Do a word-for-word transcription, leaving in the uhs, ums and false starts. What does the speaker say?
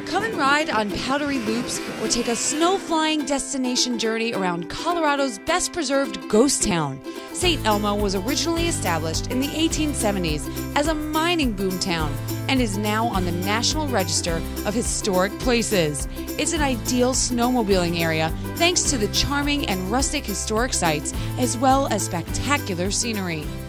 Come and ride on powdery loops or take a snow-flying destination journey around Colorado's best-preserved ghost town. Saint Elmo was originally established in the eighteen seventies as a mining boom town and is now on the National Register of Historic Places. It's an ideal snowmobiling area thanks to the charming and rustic historic sites as well as spectacular scenery.